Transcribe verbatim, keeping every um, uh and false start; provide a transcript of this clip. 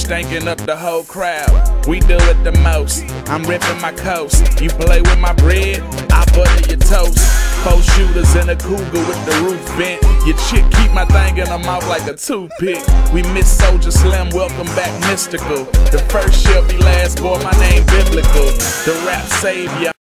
stanking up the whole crowd. We do it the most. I'm ripping my coast. You play with my bread, I butter your toast. Four shooters in a cougar with the roof bent. Your chick keep my thing in her mouth like a toothpick. We miss Soldier Slim, welcome back Mystical. The first shall be last, boy, my name biblical. The rap savior.